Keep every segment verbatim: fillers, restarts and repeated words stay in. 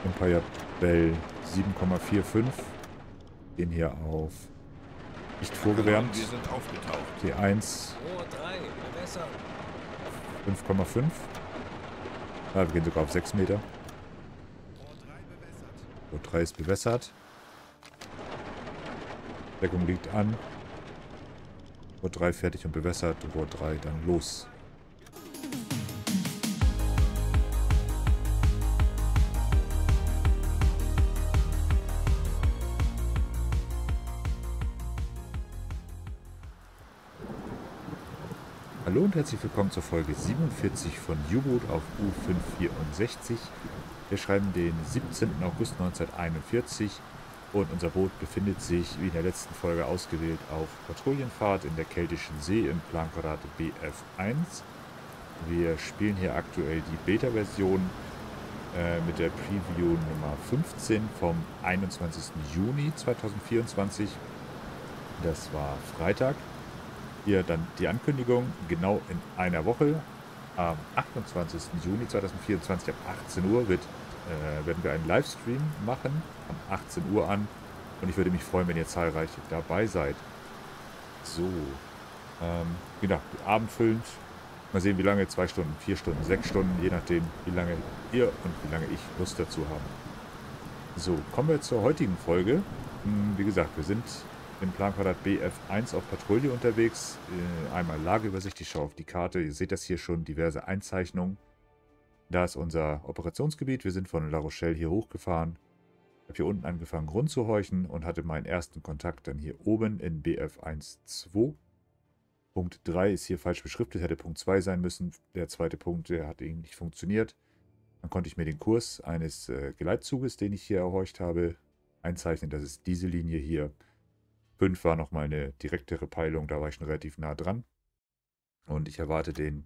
Empire Bell sieben Komma fünfundvierzig. Gehen hier auf nicht vorgewärmt. Wir sind aufgetaucht. T eins fünf Komma fünf. Ja, wir gehen sogar auf sechs Meter. Rohr drei ist bewässert. Deckung liegt an. Rohr drei fertig und bewässert. Rohr drei dann los. Hallo und herzlich willkommen zur Folge siebenundvierzig von U-Boot auf U fünf vierundsechzig. Wir schreiben den siebzehnten August neunzehnhunderteinundvierzig und unser Boot befindet sich, wie in der letzten Folge ausgewählt, auf Patrouillenfahrt in der Keltischen See im Planquadrat B F eins. Wir spielen hier aktuell die Beta-Version äh, mit der Preview Nummer fünfzehn vom einundzwanzigsten Juni zweitausendvierundzwanzig. Das war Freitag. Hier dann die Ankündigung, genau in einer Woche, am achtundzwanzigsten Juni zweitausendvierundzwanzig ab achtzehn Uhr wird, äh, werden wir einen Livestream machen, um achtzehn Uhr an. Und ich würde mich freuen, wenn ihr zahlreich dabei seid. So, ähm, genau, abendfüllend. Mal sehen, wie lange, zwei Stunden, vier Stunden, sechs Stunden, je nachdem, wie lange ihr und wie lange ich Lust dazu haben. So, kommen wir zur heutigen Folge. Hm, wie gesagt, wir sind im Planquadrat B F eins auf Patrouille unterwegs. Äh, einmal Lageübersicht, ich schaue auf die Karte. Ihr seht das hier schon, diverse Einzeichnungen. Da ist unser Operationsgebiet. Wir sind von La Rochelle hier hochgefahren. Ich habe hier unten angefangen rumzuhorchen und hatte meinen ersten Kontakt dann hier oben in B F eins Punkt zwei. Punkt drei ist hier falsch beschriftet, hätte Punkt zwei sein müssen. Der zweite Punkt, der hat eben nicht funktioniert. Dann konnte ich mir den Kurs eines äh, Geleitzuges, den ich hier erhorcht habe, einzeichnen. Das ist diese Linie hier. fünf war nochmal eine direktere Peilung, da war ich schon relativ nah dran. Und ich erwarte den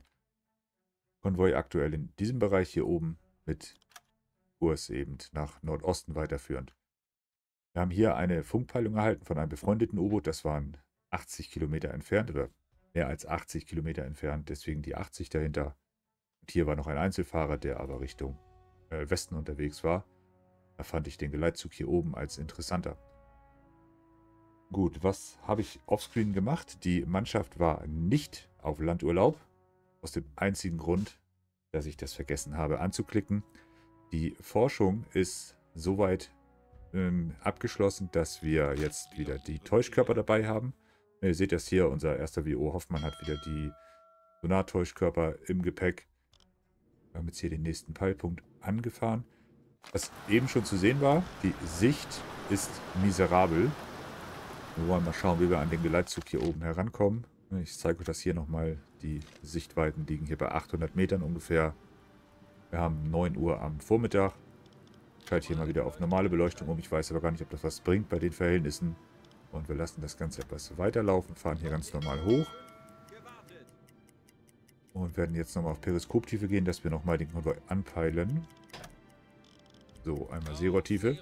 Konvoi aktuell in diesem Bereich hier oben mit Kurs eben nach Nordosten weiterführend. Wir haben hier eine Funkpeilung erhalten von einem befreundeten U-Boot, das waren achtzig Kilometer entfernt oder mehr als achtzig Kilometer entfernt, deswegen die achtzig dahinter. Und hier war noch ein Einzelfahrer, der aber Richtung äh, Westen unterwegs war. Da fand ich den Geleitzug hier oben als interessanter. Gut, was habe ich offscreen gemacht? Die Mannschaft war nicht auf Landurlaub. Aus dem einzigen Grund, dass ich das vergessen habe anzuklicken. Die Forschung ist soweit ähm, abgeschlossen, dass wir jetzt wieder die Täuschkörper dabei haben. Ihr seht das hier, unser erster W O Hoffmann hat wieder die Sonar-Täuschkörper im Gepäck. Wir haben jetzt hier den nächsten Peilpunkt angefahren. Was eben schon zu sehen war, die Sicht ist miserabel. Wir wollen mal schauen, wie wir an den Geleitzug hier oben herankommen. Ich zeige euch das hier nochmal. Die Sichtweiten liegen hier bei achthundert Metern ungefähr. Wir haben neun Uhr am Vormittag. Ich schalte hier mal wieder auf normale Beleuchtung um. Ich weiß aber gar nicht, ob das was bringt bei den Verhältnissen. Und wir lassen das Ganze etwas weiterlaufen, fahren hier ganz normal hoch. Und werden jetzt nochmal auf Periskoptiefe gehen, dass wir nochmal den Konvoi anpeilen. So, einmal Seerohrtiefe.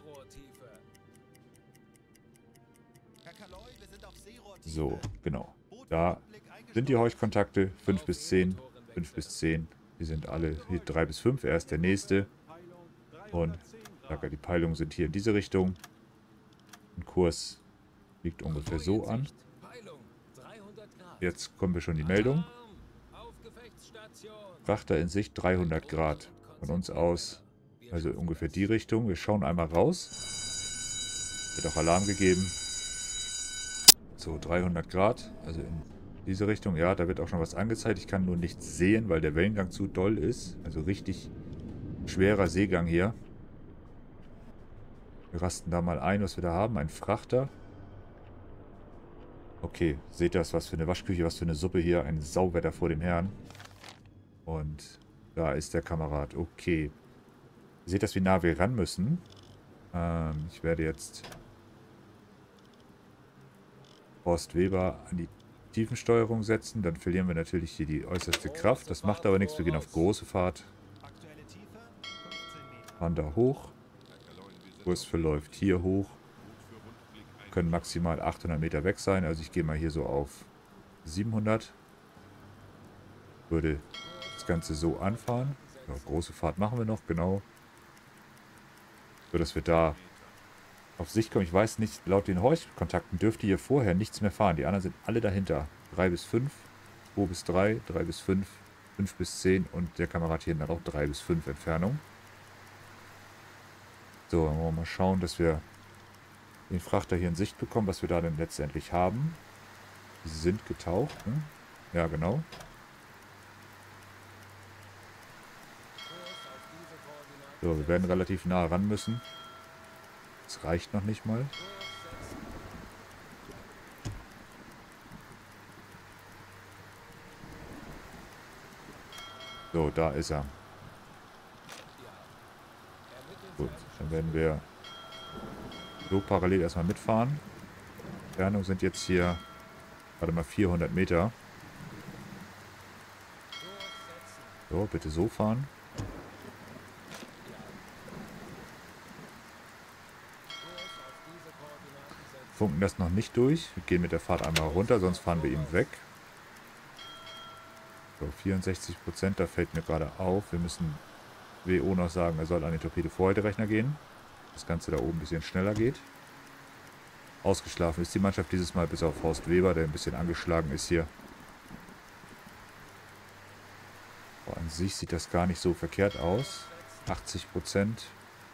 So, genau. Da sind die Horchkontakte fünf bis zehn. fünf bis zehn. Die sind alle hier drei bis fünf. Er ist der nächste. Und die Peilungen sind hier in diese Richtung. Ein Kurs liegt ungefähr so an. Jetzt kommen wir schon die Meldung. Frachter in Sicht dreihundert Grad. Von uns aus, also ungefähr die Richtung. Wir schauen einmal raus. Wird auch Alarm gegeben. So, dreihundert Grad, also in diese Richtung. Ja, da wird auch schon was angezeigt. Ich kann nur nichts sehen, weil der Wellengang zu doll ist. Also richtig schwerer Seegang hier. Wir rasten da mal ein, was wir da haben. Ein Frachter. Okay, seht das, was für eine Waschküche, was für eine Suppe hier. Ein Sauwetter vor dem Herrn. Und da ist der Kamerad. Okay. Ihr seht das, wie nah wir ran müssen. Ähm, ich werde jetzt Horst Weber an die Tiefensteuerung setzen. Dann verlieren wir natürlich hier die äußerste Kraft. Das macht aber nichts. Wir gehen auf große Fahrt. Fahren da hoch. Kurs verläuft hier hoch. Wir können maximal achthundert Meter weg sein. Also ich gehe mal hier so auf siebenhundert. Würde das Ganze so anfahren. Ja, große Fahrt machen wir noch, genau. sodass wir da auf Sicht kommen. Ich weiß nicht, laut den Horchkontakten dürfte hier vorher nichts mehr fahren. Die anderen sind alle dahinter. drei bis fünf, zwei bis drei, drei bis fünf, fünf bis zehn und der Kamerad hier dann auch drei bis fünf Entfernung. So, dann wollen wir mal schauen, dass wir den Frachter hier in Sicht bekommen, was wir da denn letztendlich haben. Die sind getaucht, ne? Ja, genau. So, wir werden relativ nah ran müssen. Das reicht noch nicht mal. So, da ist er. Gut, dann werden wir so parallel erstmal mitfahren. Entfernung sind jetzt hier, warte mal, vierhundert Meter. So, bitte so fahren. Funken das noch nicht durch. Wir gehen mit der Fahrt einmal runter, sonst fahren wir ihn weg. So, vierundsechzig Prozent, da fällt mir gerade auf. Wir müssen W O noch sagen, er soll an den Torpedo-Vorhalterechner gehen. Das Ganze da oben ein bisschen schneller geht. Ausgeschlafen ist die Mannschaft dieses Mal, bis auf Horst Weber, der ein bisschen angeschlagen ist hier. Aber an sich sieht das gar nicht so verkehrt aus. achtzig Prozent.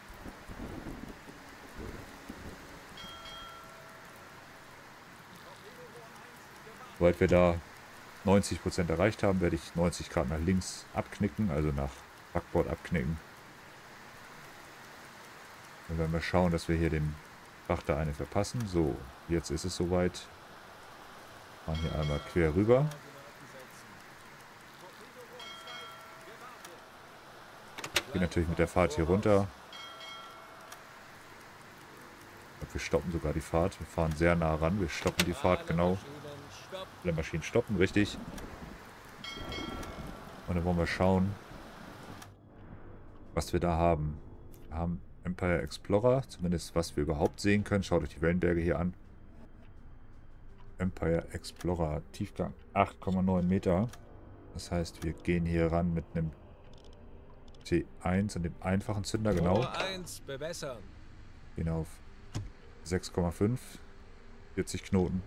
Sobald wir da neunzig Prozent erreicht haben, werde ich neunzig Grad nach links abknicken, also nach Backbord abknicken. Dann werden wir schauen, dass wir hier dem Frachter eine verpassen. So, jetzt ist es soweit. Fahren hier einmal quer rüber. Gehen natürlich mit der Fahrt hier runter. Wir stoppen sogar die Fahrt. Wir fahren sehr nah ran. Wir stoppen die Fahrt, genau. Alle Maschinen stoppen, richtig. Und dann wollen wir schauen, was wir da haben. Wir haben Empire Explorer, zumindest was wir überhaupt sehen können. Schaut euch die Wellenberge hier an. Empire Explorer, Tiefgang acht Komma neun Meter. Das heißt, wir gehen hier ran mit einem T eins und dem einfachen Zünder, genau. Gehen auf sechs Komma fünf, vierzig Knoten.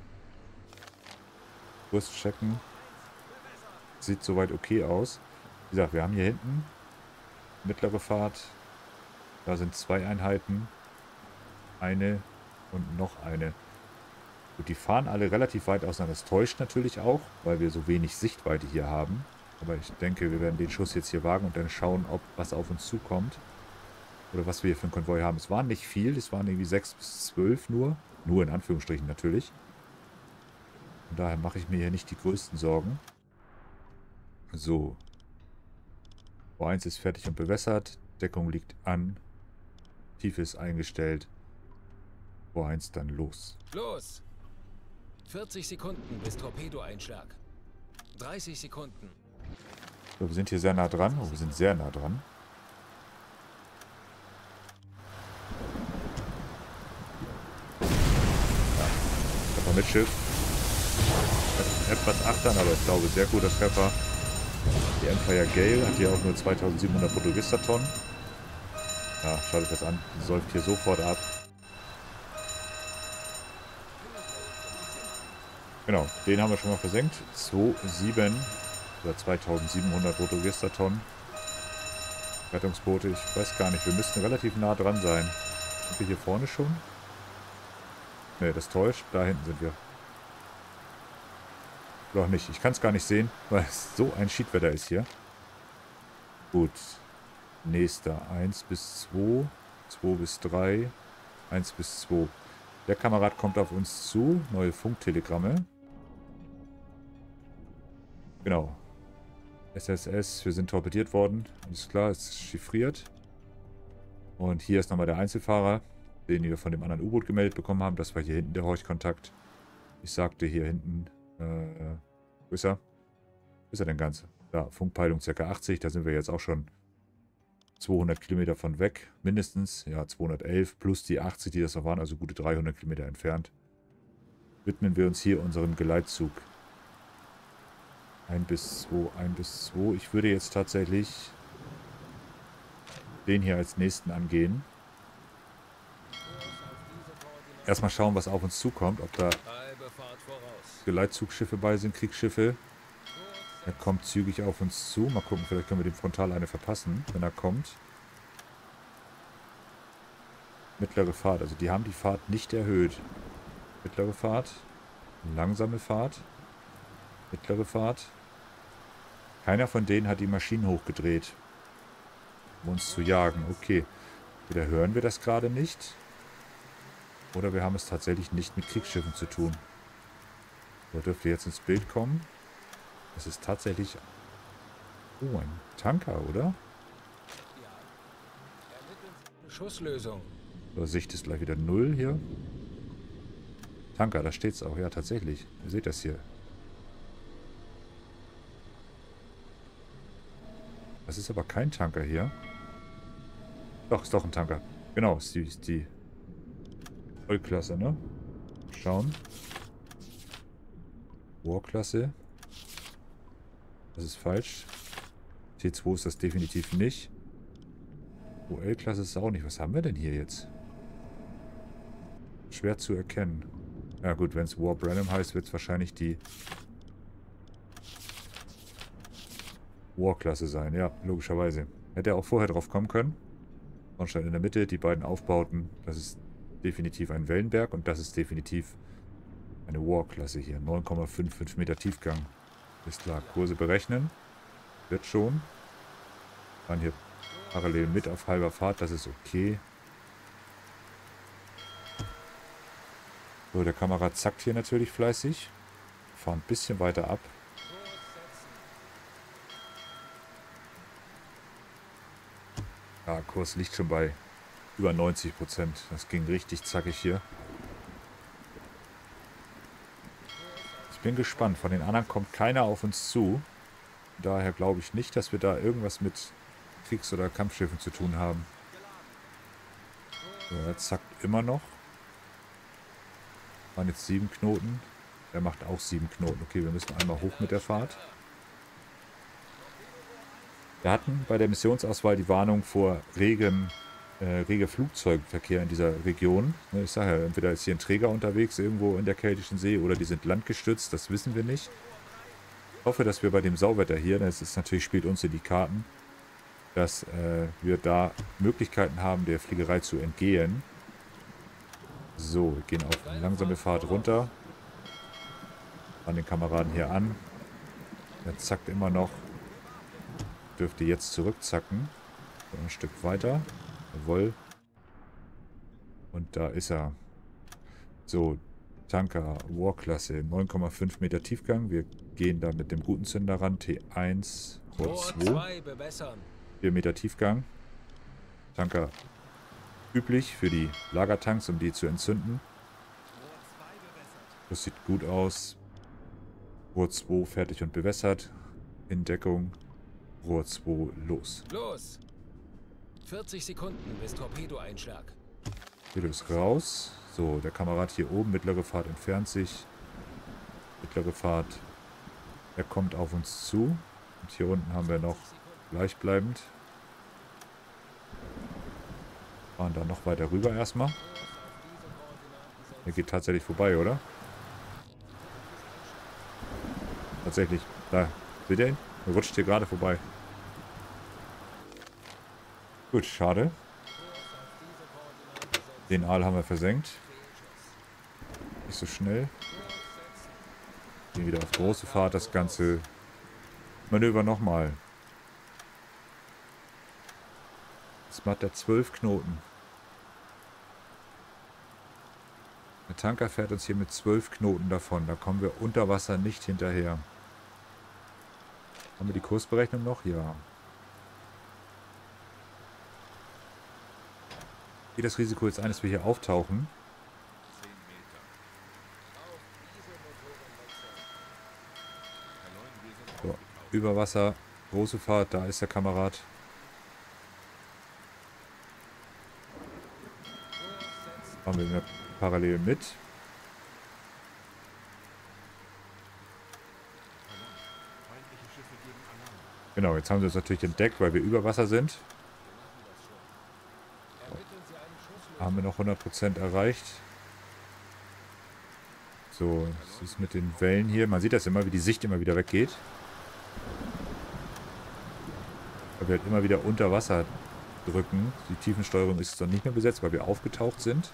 Kurs checken. Sieht soweit okay aus. Wie gesagt, wir haben hier hinten mittlere Fahrt. Da sind zwei Einheiten. Eine und noch eine. Gut, die fahren alle relativ weit auseinander. Das täuscht natürlich auch, weil wir so wenig Sichtweite hier haben. Aber ich denke, wir werden den Schuss jetzt hier wagen und dann schauen, ob was auf uns zukommt. Oder was wir hier für einen Konvoi haben. Es waren nicht viel, es waren irgendwie sechs bis zwölf nur. Nur in Anführungsstrichen natürlich. Von daher mache ich mir hier nicht die größten Sorgen. So. V eins ist fertig und bewässert. Deckung liegt an. Tiefe ist eingestellt. V eins dann los. Los! vierzig Sekunden bis Torpedoeinschlag. dreißig Sekunden. So, wir sind hier sehr nah dran. Oh, wir sind sehr nah dran. Ja, Treffer mit Schiff. Etwas achtern, aber ich glaube, sehr guter Treffer. Die Empire Gale hat hier auch nur zweitausendsiebenhundert Bruttogistertonnen. Ja, schaut euch das an. Die säuft hier sofort ab. Genau, den haben wir schon mal versenkt. zwei Komma sieben oder zweitausendsiebenhundert Bruttogistertonnen. Rettungsboote, ich weiß gar nicht. Wir müssten relativ nah dran sein. Sind wir hier vorne schon? Ne, das täuscht. Da hinten sind wir. Doch nicht. Ich kann es gar nicht sehen, weil es so ein Schiedwetter ist hier. Gut. Nächster. eins bis zwei. zwei bis drei. eins bis zwei. Der Kamerad kommt auf uns zu. Neue Funktelegramme. Genau. S S S. Wir sind torpediert worden. Alles klar, es ist chiffriert. Und hier ist nochmal der Einzelfahrer, den wir von dem anderen U-Boot gemeldet bekommen haben. Das war hier hinten der Horchkontakt. Ich sagte hier hinten... Äh, wo ist er? Wo ist er denn ganz? Da, Funkpeilung ca. achtzig, da sind wir jetzt auch schon zweihundert Kilometer von weg, mindestens, ja, zweihundertelf, plus die achtzig, die das noch waren, also gute dreihundert Kilometer entfernt. Widmen wir uns hier unserem Geleitzug. eins bis zwei, eins bis zwei. Ich würde jetzt tatsächlich den hier als nächsten angehen. erstmal schauen, was auf uns zukommt. Ob da Halbe Fahrt voraus. Geleitzugschiffe bei sind, Kriegsschiffe. Er kommt zügig auf uns zu. Mal gucken, vielleicht können wir dem frontal eine verpassen, wenn er kommt. Mittlere Fahrt. Also die haben die Fahrt nicht erhöht. Mittlere Fahrt. Langsame Fahrt. Mittlere Fahrt. Keiner von denen hat die Maschinen hochgedreht, um uns zu jagen. Okay. Entweder hören wir das gerade nicht. Oder wir haben es tatsächlich nicht mit Kriegsschiffen zu tun. So, dürfte jetzt ins Bild kommen. Das ist tatsächlich... Oh, ein Tanker, oder? Schusslösung. So, Sicht ist gleich wieder null hier. Tanker, da steht es auch. Ja, tatsächlich. Ihr seht das hier. Das ist aber kein Tanker hier. Doch, ist doch ein Tanker. Genau, ist die, ist die Vollklasse, ne? Schauen. Warklasse. Das ist falsch. T zwei ist das definitiv nicht. O L-Klasse ist es auch nicht. Was haben wir denn hier jetzt? Schwer zu erkennen. Ja gut, wenn es War Brenham heißt, wird es wahrscheinlich die War-Klasse sein. Ja, logischerweise. Hätte er auch vorher drauf kommen können. Sonnenstein in der Mitte, die beiden Aufbauten. Das ist definitiv ein Wellenberg und das ist definitiv eine War-Klasse hier. neun Komma fünfundfünfzig Meter Tiefgang. Ist klar. Kurse berechnen. Wird schon. Dann hier parallel mit auf halber Fahrt. Das ist okay. So, der Kamerad zackt hier natürlich fleißig. Fahren ein bisschen weiter ab. Ja, Kurs liegt schon bei über neunzig Prozent. Das ging richtig zackig hier. Ich bin gespannt. Von den anderen kommt keiner auf uns zu. Daher glaube ich nicht, dass wir da irgendwas mit Kriegs- oder Kampfschiffen zu tun haben. So, er zackt immer noch. Waren jetzt sieben Knoten. Er macht auch sieben Knoten. Okay, wir müssen einmal hoch mit der Fahrt. Wir hatten bei der Missionsauswahl die Warnung vor regem, äh, rege Flugzeugverkehr in dieser Region. Ich sage ja, entweder ist hier ein Träger unterwegs irgendwo in der Keltischen See oder die sind landgestützt, das wissen wir nicht. Ich hoffe, dass wir bei dem Sauwetter hier, das ist natürlich, spielt uns in die Karten, dass äh, wir da Möglichkeiten haben, der Fliegerei zu entgehen. So, wir gehen auf eine langsame Fahrt runter. An den Kameraden hier an. Er zackt immer noch. Dürfte jetzt zurückzacken. So, ein Stück weiter. Jawohl. Und da ist er. So, Tanker, War-Klasse, neun Komma fünf Meter Tiefgang. Wir gehen da mit dem guten Zünder ran. T eins, Rohr zwei. vier Meter Tiefgang. Tanker üblich für die Lagertanks, um die zu entzünden. Das sieht gut aus. Rohr zwei fertig und bewässert. In Deckung. Rohr zwei, los. Los! vierzig Sekunden bis Torpedoeinschlag. Torpedo ist raus. So, der Kamerad hier oben, mittlere Fahrt entfernt sich. Mittlere Fahrt. Er kommt auf uns zu. Und hier unten haben wir noch gleichbleibend. Fahren da noch weiter rüber erstmal. Er geht tatsächlich vorbei, oder? Tatsächlich. Da, seht ihr ihn? Er rutscht hier gerade vorbei. Gut, schade. Den Aal haben wir versenkt. Nicht so schnell. Gehen wieder auf große Fahrt, das ganze Manöver nochmal. Jetzt macht er zwölf Knoten. Der Tanker fährt uns hier mit zwölf Knoten davon. Da kommen wir unter Wasser nicht hinterher. Haben wir die Kursberechnung noch? Ja. Hier das Risiko jetzt ein, dass wir hier auftauchen. So, über Wasser, große Fahrt, da ist der Kamerad. Fahren wir parallel mit. Genau, jetzt haben sie uns natürlich entdeckt, weil wir über Wasser sind. Haben wir noch hundert Prozent erreicht. So, es ist mit den Wellen hier. Man sieht das immer, wie die Sicht immer wieder weggeht. Weil wir halt immer wieder unter Wasser drücken. Die Tiefensteuerung ist dann nicht mehr besetzt, weil wir aufgetaucht sind.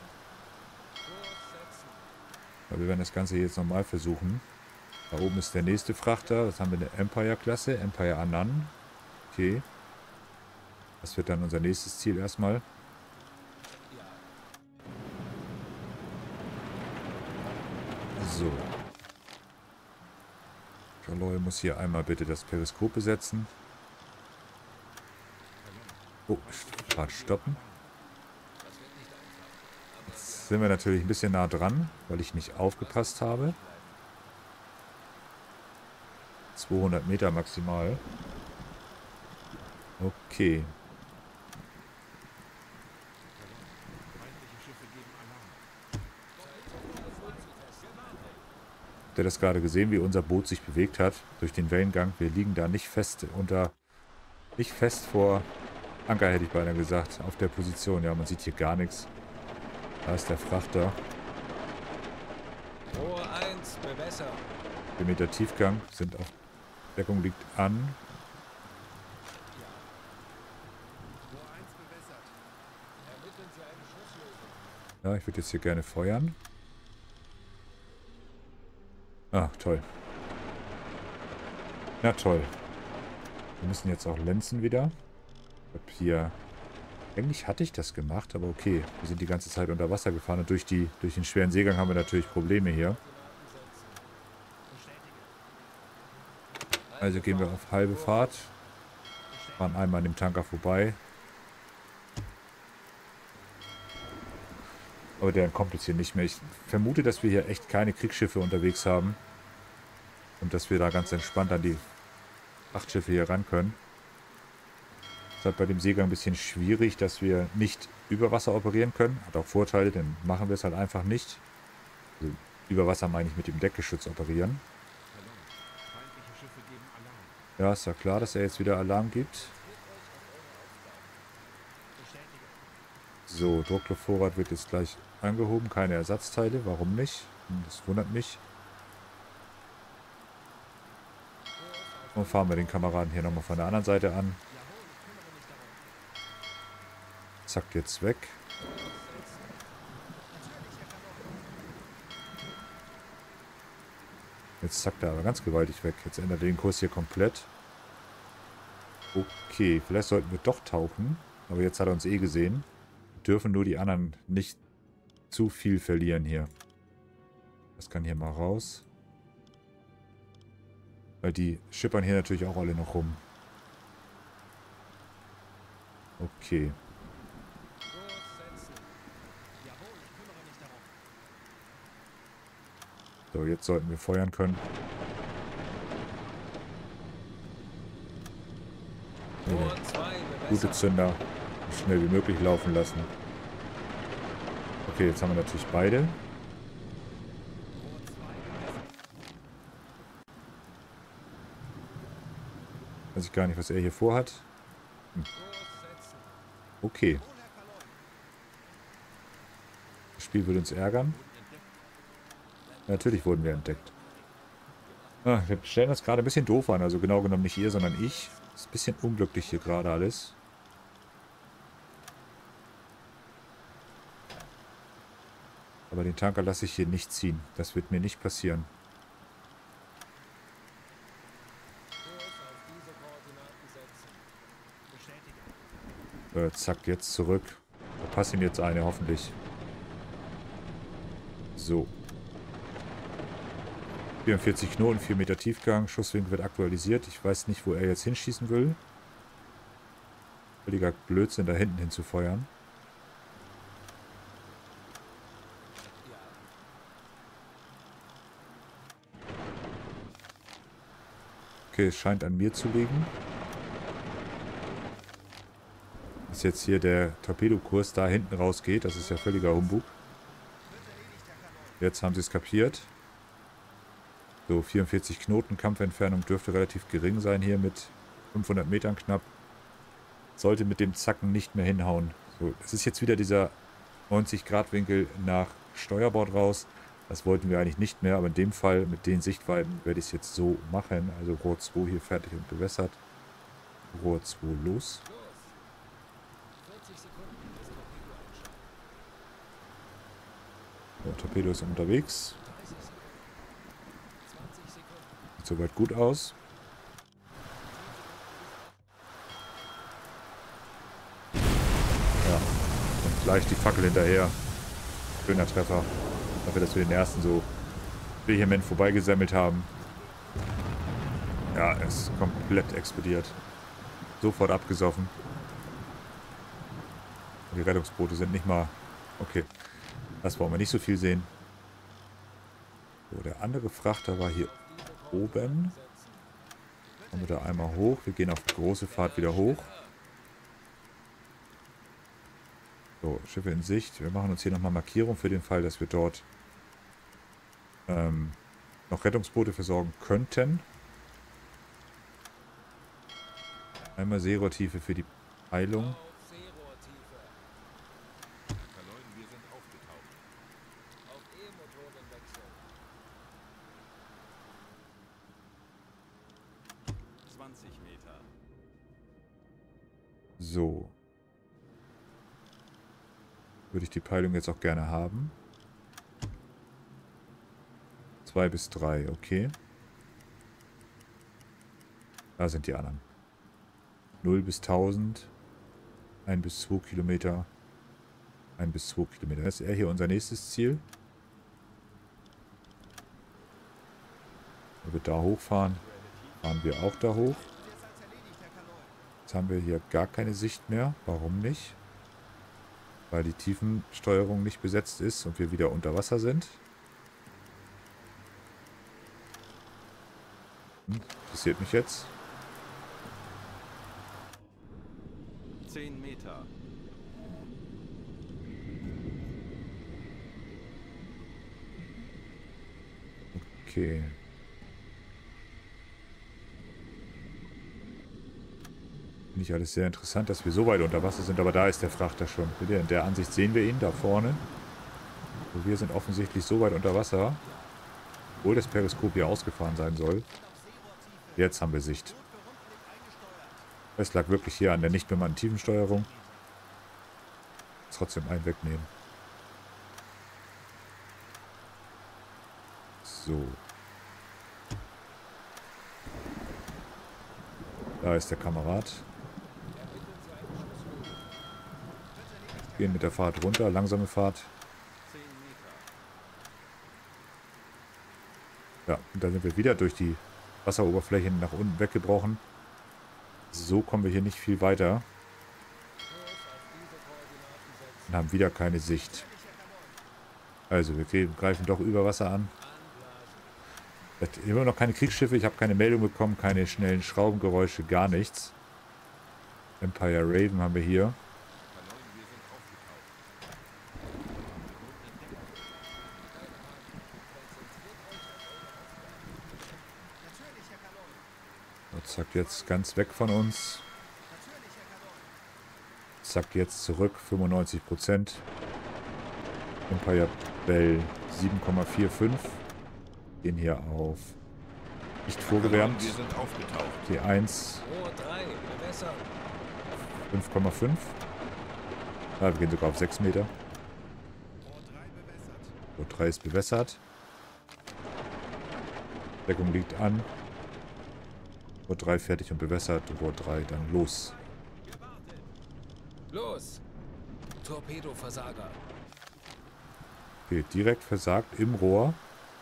Aber wir werden das Ganze jetzt nochmal versuchen. Da oben ist der nächste Frachter. Das haben wir eine Empire-Klasse. Empire Anan. Okay. Das wird dann unser nächstes Ziel erstmal. So. Jaloy muss hier einmal bitte das Periskop besetzen. Oh, Fahrt stoppen. Jetzt sind wir natürlich ein bisschen nah dran, weil ich nicht aufgepasst habe. zweihundert Meter maximal. Okay. Habt ihr das gerade gesehen, wie unser Boot sich bewegt hat durch den Wellengang? Wir liegen da nicht fest unter, nicht fest vor Anker, hätte ich beinahe gesagt, auf der Position. Ja, man sieht hier gar nichts. Da ist der Frachter. Rohr eins, bewässert. vier Meter Tiefgang, sind auf Deckung, liegt an. Ja, ich würde jetzt hier gerne feuern. Ah, toll. Na toll. Wir müssen jetzt auch lenzen wieder. Ich hab hier... Eigentlich hatte ich das gemacht, aber okay. Wir sind die ganze Zeit unter Wasser gefahren und durch, die, durch den schweren Seegang haben wir natürlich Probleme hier. Also gehen wir auf halbe Fahrt. Fahren einmal an dem Tanker vorbei. Aber der kommt jetzt hier nicht mehr. Ich vermute, dass wir hier echt keine Kriegsschiffe unterwegs haben. Und dass wir da ganz entspannt an die Frachtschiffe hier ran können. Das ist halt bei dem Seegang ein bisschen schwierig, dass wir nicht über Wasser operieren können. Hat auch Vorteile, dann machen wir es halt einfach nicht. Also über Wasser meine ich mit dem Deckgeschütz operieren. Ja, ist ja klar, dass er jetzt wieder Alarm gibt. So, Druckluftvorrat wird jetzt gleich angehoben. Keine Ersatzteile. Warum nicht? Das wundert mich. Und fahren wir den Kameraden hier nochmal von der anderen Seite an. Zack, jetzt weg. Jetzt zackt er aber ganz gewaltig weg. Jetzt ändert er den Kurs hier komplett. Okay, vielleicht sollten wir doch tauchen. Aber jetzt hat er uns eh gesehen. Wir dürfen nur die anderen nicht zu viel verlieren hier. Das kann hier mal raus. Weil die schippern hier natürlich auch alle noch rum. Okay. So, jetzt sollten wir feuern können. Gute Zünder. So schnell wie möglich laufen lassen. Okay, jetzt haben wir natürlich beide. Weiß ich gar nicht, was er hier vorhat. Hm. Okay. Das Spiel würde uns ärgern. Natürlich wurden wir entdeckt. Ah, wir stellen das gerade ein bisschen doof an. Also genau genommen nicht ihr, sondern ich. Ist ein bisschen unglücklich hier gerade alles. Aber den Tanker lasse ich hier nicht ziehen. Das wird mir nicht passieren. Äh, zack, jetzt zurück. Da passt ihm jetzt eine, hoffentlich. So. vierundvierzig Knoten, vier Meter Tiefgang. Schusswinkel wird aktualisiert. Ich weiß nicht, wo er jetzt hinschießen will. Völliger Blödsinn, da hinten hinzufeuern. Okay, es scheint an mir zu liegen. Dass jetzt hier der Torpedokurs da hinten rausgeht, das ist ja völliger Humbug. Jetzt haben sie es kapiert. So, vierundvierzig Knoten, Kampfentfernung dürfte relativ gering sein hier mit fünfhundert Metern knapp. Sollte mit dem Zacken nicht mehr hinhauen. So, es ist jetzt wieder dieser neunzig Grad Winkel nach Steuerbord raus. Das wollten wir eigentlich nicht mehr, aber in dem Fall mit den Sichtweiten werde ich es jetzt so machen. Also Rohr zwei hier fertig und bewässert. Rohr zwei los. Der Torpedo ist unterwegs. Sieht soweit gut aus. Ja, und gleich die Fackel hinterher. Schöner Treffer. Dafür, dass wir den ersten so vehement vorbeigesammelt haben. Ja, es ist komplett explodiert. Sofort abgesoffen. Die Rettungsboote sind nicht mal... Okay, das wollen wir nicht so viel sehen. So, der andere Frachter war hier oben. Kommen wir da einmal hoch. Wir gehen auf die große Fahrt wieder hoch. So, Schiffe in Sicht. Wir machen uns hier nochmal Markierung für den Fall, dass wir dort ähm, noch Rettungsboote versorgen könnten. Einmal Seerohrtiefe für die Peilung. So. Würde ich die Peilung jetzt auch gerne haben. zwei bis drei, okay. Da sind die anderen. null bis tausend. ein bis zwei Kilometer. ein bis zwei Kilometer. Das ist eher hier unser nächstes Ziel. Wenn wir da hochfahren, fahren wir auch da hoch. Jetzt haben wir hier gar keine Sicht mehr. Warum nicht? Weil die Tiefensteuerung nicht besetzt ist und wir wieder unter Wasser sind. Hm, interessiert mich jetzt. zehn Meter. Okay. Finde ich alles sehr interessant, dass wir so weit unter Wasser sind, aber da ist der Frachter schon. In der Ansicht sehen wir ihn, da vorne. Und wir sind offensichtlich so weit unter Wasser, obwohl das Periskop hier ausgefahren sein soll. Jetzt haben wir Sicht. Es lag wirklich hier an der nicht bemannten Tiefensteuerung. Trotzdem einen wegnehmen. So. Da ist der Kamerad. Gehen mit der Fahrt runter, langsame Fahrt. Ja, und dann sind wir wieder durch die Wasseroberfläche nach unten weggebrochen. So kommen wir hier nicht viel weiter. Und haben wieder keine Sicht. Also, wir greifen doch über Wasser an. Immer noch keine Kriegsschiffe, ich habe keine Meldung bekommen, keine schnellen Schraubengeräusche, gar nichts. Empire Raven haben wir hier. Zack, jetzt ganz weg von uns. Zack, jetzt zurück, fünfundneunzig Prozent. Empire Bell sieben Komma fünfundvierzig. Gehen hier auf nicht vorgewärmt. Wir sind aufgetaucht. T eins fünf Komma fünf. Ja, wir gehen sogar auf sechs Meter. Rohr drei ist bewässert. Deckung liegt an. Rohr drei fertig und bewässert. Rohr drei dann los. Los! Torpedoversager. Okay, direkt versagt im Rohr.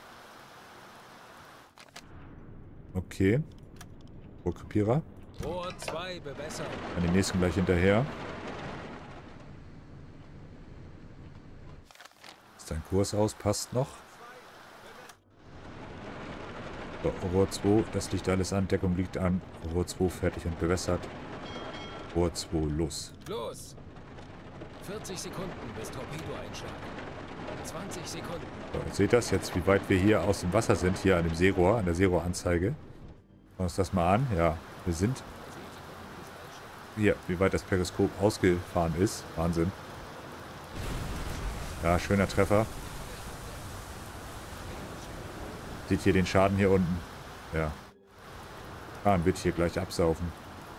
Okay. Rohrkrepierer. Rohr zwei bewässert. An den nächsten gleich hinterher. Ist dein Kurs aus? Passt noch. So, Rohr zwei, das liegt alles an. Deckung liegt an. Rohr zwei fertig und bewässert. Rohr zwei los. Los! vierzig Sekunden bis Torpedoeinschlag. zwanzig Sekunden. So, jetzt seht das jetzt, wie weit wir hier aus dem Wasser sind. Hier an dem Seerohr, an der Seerohranzeige. Schauen wir uns das mal an. Ja, wir sind hier, wie weit das Periskop ausgefahren ist. Wahnsinn. Ja, schöner Treffer. Seht ihr den Schaden hier unten? Ja. Ah, und wird hier gleich absaufen.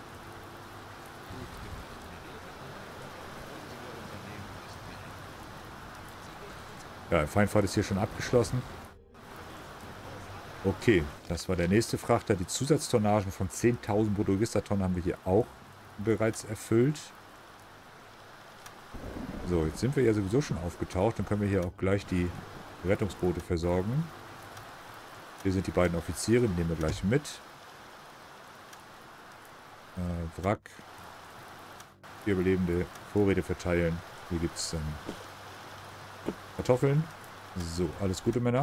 Ja, Feindfahrt ist hier schon abgeschlossen. Okay, das war der nächste Frachter. Die Zusatztonnagen von zehntausend Bruttoregistertonnen haben wir hier auch bereits erfüllt. So, jetzt sind wir ja sowieso schon aufgetaucht. Dann können wir hier auch gleich die Rettungsboote versorgen. Hier sind die beiden Offiziere, die nehmen wir gleich mit. Äh, Wrack. Vier Überlebende, Vorräte verteilen. Hier gibt es ähm, Kartoffeln. So, alles Gute, Männer.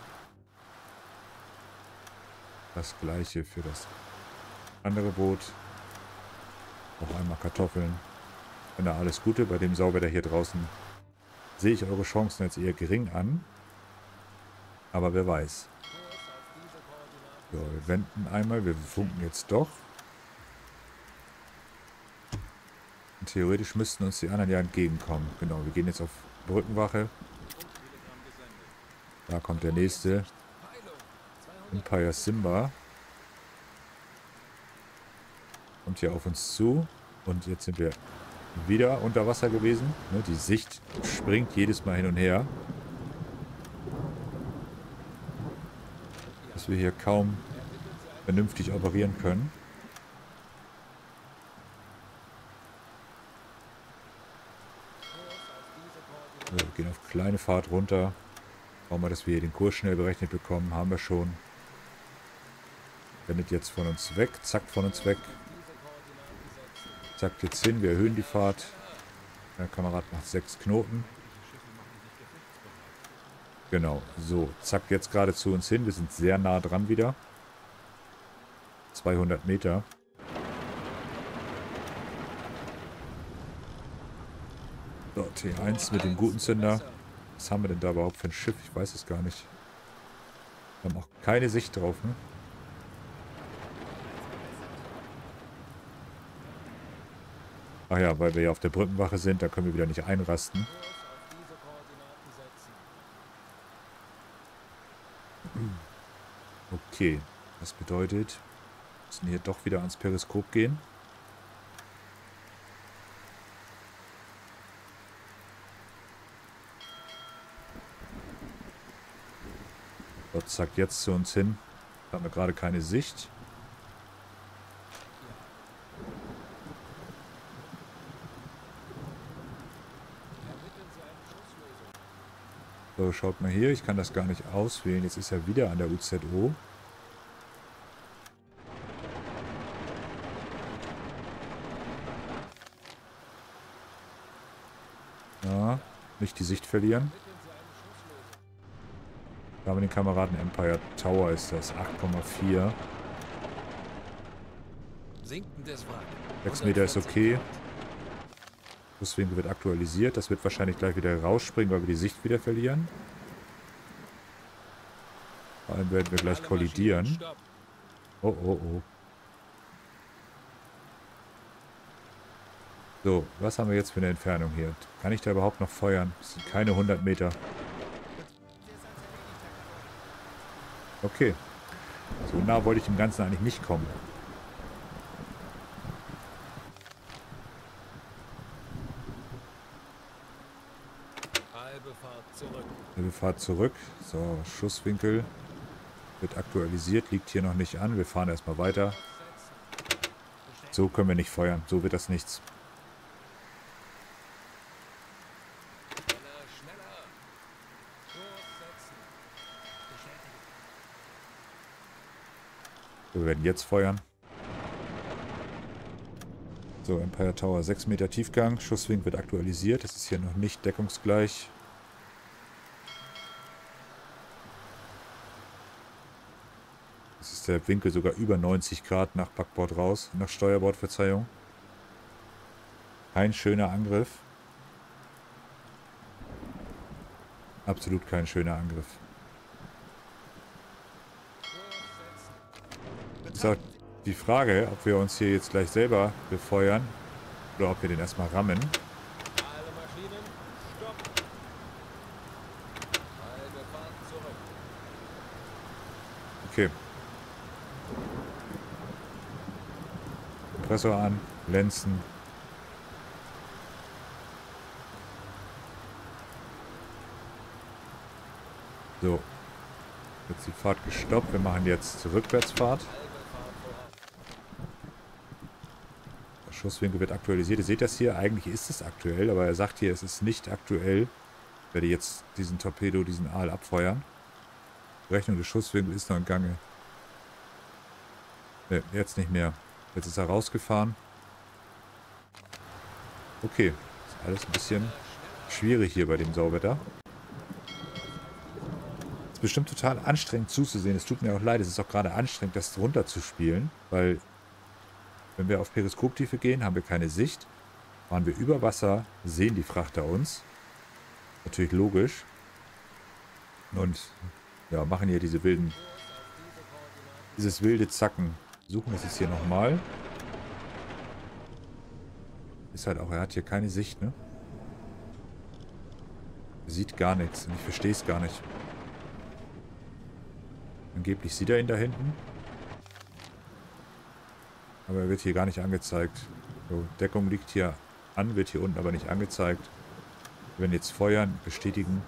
Das gleiche für das andere Boot. Noch einmal Kartoffeln. Männer, alles Gute. Bei dem Sauwetter hier draußen sehe ich eure Chancen jetzt eher gering an. Aber wer weiß. So, wir wenden einmal. Wir funken jetzt doch. Und theoretisch müssten uns die anderen ja entgegenkommen. Genau, wir gehen jetzt auf Brückenwache. Da kommt der nächste. Empire Simba. Kommt hier auf uns zu. Und jetzt sind wir wieder unter Wasser gewesen. Die Sicht springt jedes Mal hin und her. Dass wir hier kaum vernünftig operieren können. So, wir gehen auf kleine Fahrt runter. Schauen wir, dass wir hier den Kurs schnell berechnet bekommen. Haben wir schon. Wendet jetzt von uns weg. Zackt von uns weg. Zackt jetzt hin. Wir erhöhen die Fahrt. Der Kamerad macht sechs Knoten. Genau. So. Zackt jetzt gerade zu uns hin. Wir sind sehr nah dran wieder. zweihundert Meter. So, T eins mit dem guten Zünder. Was haben wir denn da überhaupt für ein Schiff? Ich weiß es gar nicht. Wir haben auch keine Sicht drauf, ne? Ach ja, weil wir ja auf der Brückenwache sind, da können wir wieder nicht einrasten. Okay, das bedeutet, wir müssen hier doch wieder ans Periskop gehen. Gott sagt jetzt zu uns hin. Da haben wir gerade keine Sicht. So, schaut mal hier. Ich kann das gar nicht auswählen. Jetzt ist er wieder an der U Z O. Ja, nicht die Sicht verlieren. Da haben wir den Kameraden Empire Tower, ist das acht Komma vier. sechs Meter ist okay. Deswegen wird aktualisiert. Das wird wahrscheinlich gleich wieder rausspringen, weil wir die Sicht wieder verlieren. Vor allem werden wir gleich kollidieren. Oh, oh, oh. So, was haben wir jetzt für eine Entfernung hier? Kann ich da überhaupt noch feuern? Das sind keine hundert Meter. Okay. So nah wollte ich dem Ganzen eigentlich nicht kommen. Halbe Fahrt zurück. Halbe Fahrt zurück. So, Schusswinkel wird aktualisiert, liegt hier noch nicht an. Wir fahren erstmal weiter. So können wir nicht feuern. So wird das nichts. Wir werden jetzt feuern. So, Empire Tower, sechs Meter Tiefgang. Schusswinkel wird aktualisiert. Das ist hier noch nicht deckungsgleich. Das ist der Winkel sogar über neunzig Grad nach Backbord raus. Nach Steuerbord, Verzeihung. Kein schöner Angriff. Absolut kein schöner Angriff. Ist auch die Frage, ob wir uns hier jetzt gleich selber befeuern oder ob wir den erstmal rammen. Alle Maschinen, stopp. Halbe Fahrt zurück. Kompressor an, Lenzen. So. Jetzt die Fahrt gestoppt. Wir machen jetzt Rückwärtsfahrt. Der Schusswinkel wird aktualisiert. Ihr seht das hier. Eigentlich ist es aktuell, aber er sagt hier, es ist nicht aktuell. Ich werde jetzt diesen Torpedo, diesen Aal abfeuern. Berechnung des Schusswinkels ist noch in Gange. Ne, jetzt nicht mehr. Jetzt ist er rausgefahren. Okay. Ist alles ein bisschen schwierig hier bei dem Sauwetter. Ist bestimmt total anstrengend zuzusehen. Es tut mir auch leid. Es ist auch gerade anstrengend, das runterzuspielen. Weil, wenn wir auf Periskoptiefe gehen, haben wir keine Sicht. Fahren wir über Wasser, sehen die Frachter uns. Natürlich logisch. Und ja, machen hier diese wilden, dieses wilde Zacken. Suchen wir es jetzt hier nochmal. Ist halt auch, er hat hier keine Sicht, ne? Er sieht gar nichts und ich verstehe es gar nicht. Angeblich sieht er ihn da hinten. Aber er wird hier gar nicht angezeigt. So, Deckung liegt hier an, wird hier unten aber nicht angezeigt. Wir werden jetzt feuern, bestätigen.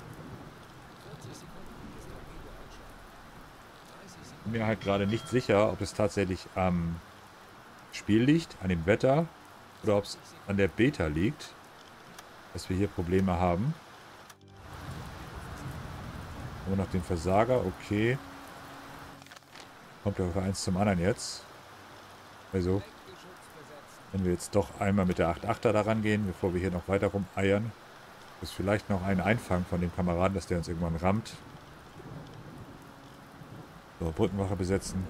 Ich bin mir halt gerade nicht sicher, ob es tatsächlich am Spiel liegt, an dem Wetter, oder ob es an der Beta liegt, dass wir hier Probleme haben. Nur noch den Versager, okay. Kommt ja auch eins zum anderen jetzt. Also, wenn wir jetzt doch einmal mit der acht achter da rangehen, bevor wir hier noch weiter rumeiern, ist vielleicht noch ein Einfang von dem Kameraden, dass der uns irgendwann rammt. So, Brückenwache besetzen.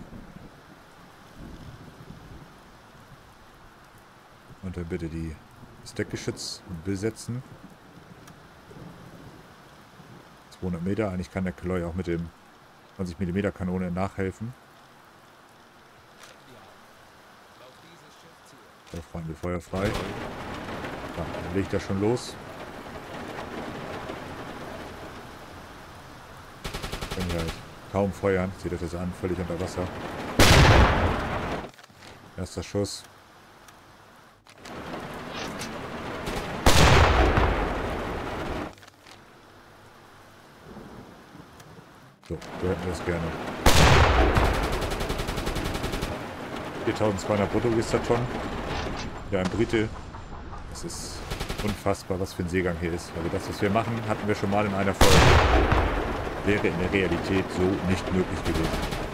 Und dann bitte die das Deckgeschütz besetzen. zweihundert Meter. Eigentlich kann der Kaloy auch mit dem zwanzig Millimeter Kanone nachhelfen. Da fahren wir Feuer frei. Ja, dann legt er schon los. Können wir halt kaum feuern. Seht euch das an, völlig unter Wasser. Erster Schuss. So, so hätten wir es gerne. viertausendzweihundert Bruttoregistertonnen. Ja, ein Brite. Das ist unfassbar, was für ein Seegang hier ist. Also das, was wir machen, hatten wir schon mal in einer Folge. Wäre in der Realität so nicht möglich gewesen.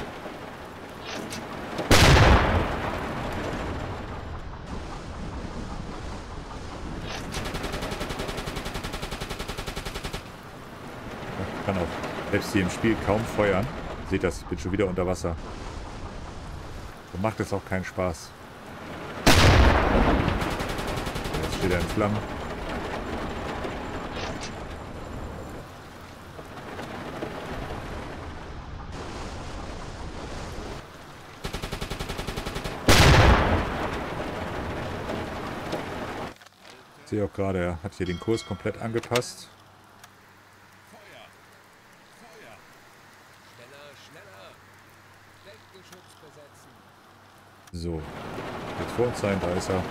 Ich kann auch selbst hier im Spiel kaum feuern. Seht das, ich bin schon wieder unter Wasser. So macht es auch keinen Spaß. Jetzt steht er in Flammen. Ich sehe auch gerade, er hat hier den Kurs komplett angepasst. So, wird vor uns sein, da ist er.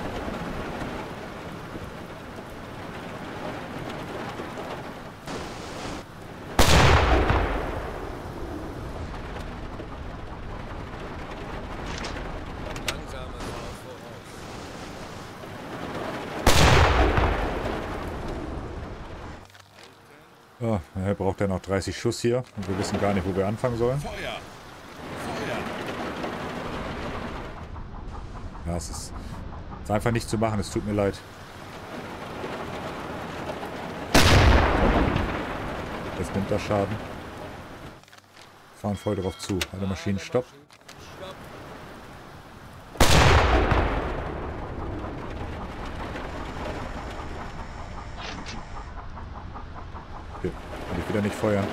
Oh, er braucht ja noch dreißig Schuss hier und wir wissen gar nicht, wo wir anfangen sollen. Feuer! Ja, es ist, ist einfach nicht zu machen, es tut mir leid. Jetzt nimmt er Schaden. Wir fahren voll drauf zu. Alle Maschinen stopp. Okay, kann ich wieder nicht feuern.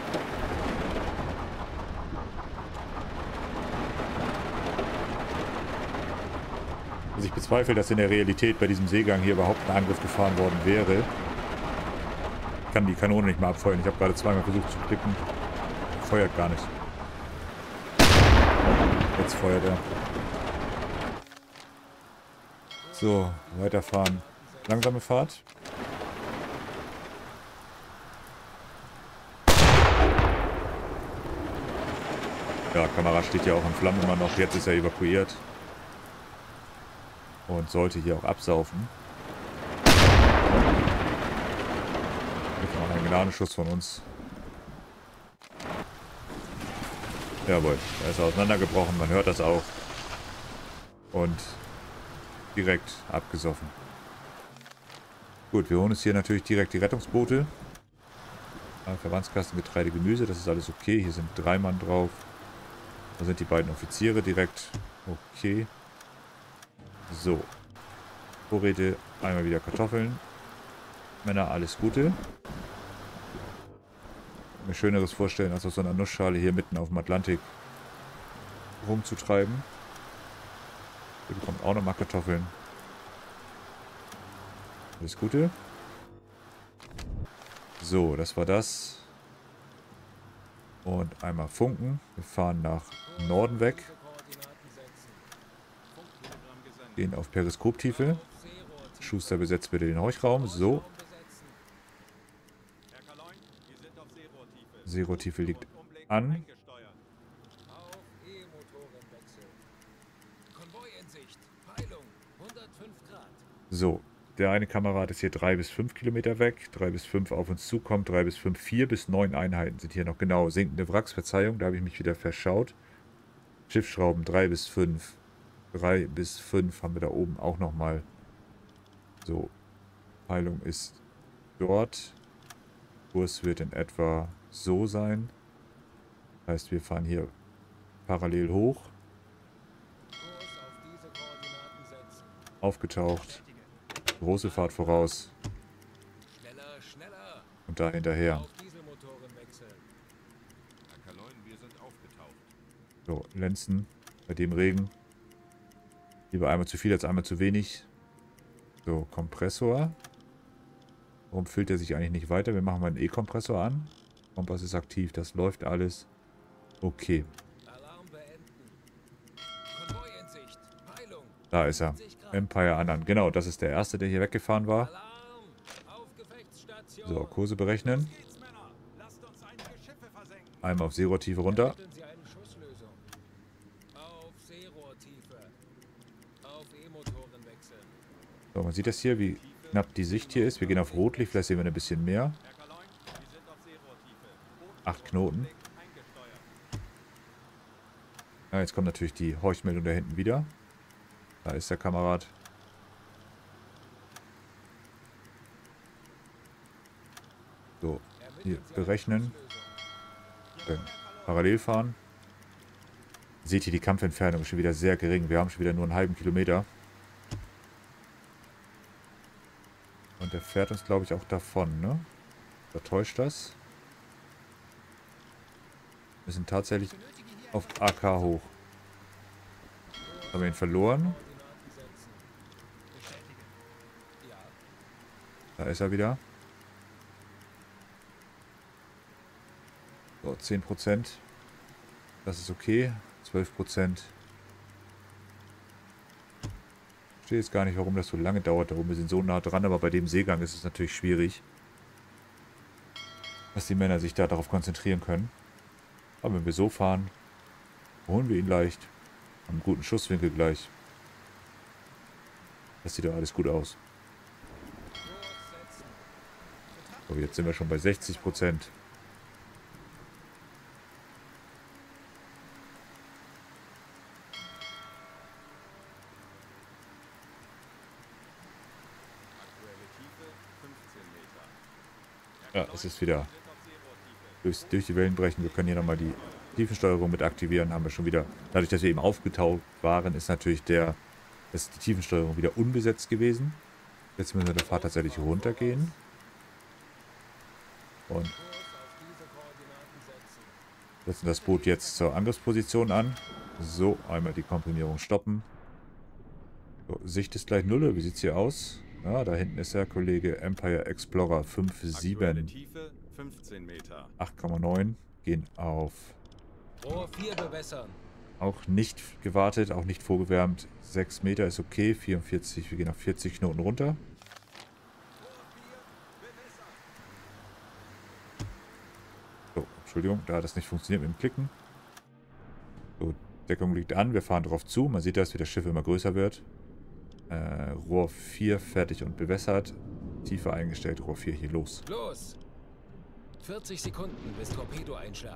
Also ich bezweifle, dass in der Realität bei diesem Seegang hier überhaupt ein Angriff gefahren worden wäre. Ich kann die Kanone nicht mal abfeuern. Ich habe gerade zweimal versucht zu klicken. Feuert gar nicht. Jetzt feuert er. So, weiterfahren. Langsame Fahrt. Ja, Kamera steht ja auch in Flammen immer noch. Jetzt ist er evakuiert. Und sollte hier auch absaufen. Jetzt noch ein Gnadenschuss von uns. Jawohl, er ist auseinandergebrochen. Man hört das auch. Und direkt abgesoffen. Gut, wir holen uns hier natürlich direkt die Rettungsboote. Verbandskasten, Getreide, Gemüse, das ist alles okay. Hier sind drei Mann drauf. Da sind die beiden Offiziere direkt. Okay. So. Vorräte, einmal wieder Kartoffeln. Männer, alles Gute. Mir Schöneres vorstellen, als auf so einer Nussschale hier mitten auf dem Atlantik rumzutreiben. Hier bekommt auch nochmal Kartoffeln. Alles Gute. So, das war das. Und einmal funken. Wir fahren nach Norden weg. Gehen auf Periskoptiefe. Schuster, besetzt bitte den Heuchraum. So. Seerohrtiefe liegt an. So. Der eine Kamerad ist hier drei bis fünf Kilometer weg. drei bis fünf auf uns zukommt. drei bis fünf, vier bis neun Einheiten sind hier noch genau. Sinkende Wracks, Verzeihung, da habe ich mich wieder verschaut. Schiffsschrauben drei bis fünf. drei bis fünf haben wir da oben auch nochmal. So. Peilung ist dort. Kurs wird in etwa so sein. Das heißt, wir fahren hier parallel hoch. Aufgetaucht. Große Fahrt voraus. Und da hinterher. So, Lenzen. Bei dem Regen. Lieber einmal zu viel als einmal zu wenig. So, Kompressor. Warum füllt er sich eigentlich nicht weiter? Wir machen mal einen E-Kompressor an. Kompass ist aktiv, das läuft alles. Okay. Da ist er. Empire an. Genau, das ist der erste, der hier weggefahren war. So, Kurse berechnen. Einmal auf Seerohrtiefe runter. So, man sieht das hier, wie knapp die Sicht hier ist. Wir gehen auf Rotlicht, vielleicht sehen wir ein bisschen mehr. Acht Knoten. Ja, jetzt kommt natürlich die Horchmeldung da hinten wieder. Da ist der Kamerad. So, hier berechnen. Dann parallel fahren. Seht ihr, die Kampfentfernung ist schon wieder sehr gering. Wir haben schon wieder nur einen halben Kilometer. Und der fährt uns, glaube ich, auch davon, ne? Da täuscht das. Wir sind tatsächlich auf A K hoch. Haben wir ihn verloren? Da ist er wieder. So, zehn Prozent. Das ist okay. zwölf Prozent. Ich verstehe jetzt gar nicht, warum das so lange dauert. Da oben, wir sind so nah dran, aber bei dem Seegang ist es natürlich schwierig, dass die Männer sich da darauf konzentrieren können. Aber wenn wir so fahren, holen wir ihn leicht. Haben einen guten Schusswinkel gleich. Das sieht doch alles gut aus. So, jetzt sind wir schon bei sechzig Prozent. Ja, es ist wieder durch, durch die Wellen brechen. Wir können hier nochmal die Tiefensteuerung mit aktivieren. Haben wir schon wieder, dadurch, dass wir eben aufgetaucht waren, ist natürlich der, ist die Tiefensteuerung wieder unbesetzt gewesen. Jetzt müssen wir der Fahrt tatsächlich runtergehen. Und setzen das Boot jetzt zur Angriffsposition an. So, einmal die Komprimierung stoppen. So, Sicht ist gleich null. Wie sieht es hier aus? Ja, da hinten ist der Kollege Empire Explorer fünf sieben. acht Komma neun. Gehen auf Auch nicht gewartet, auch nicht vorgewärmt. sechs Meter ist okay, vierundvierzig, wir gehen auf vierzig Knoten runter. So, Entschuldigung, da hat das nicht funktioniert mit dem Klicken. So, Deckung liegt an, wir fahren drauf zu. Man sieht das, wie das Schiff immer größer wird. Äh, Rohr vier fertig und bewässert. Tiefer eingestellt, Rohr vier hier los. Los! vierzig Sekunden bis Torpedoeinschlag.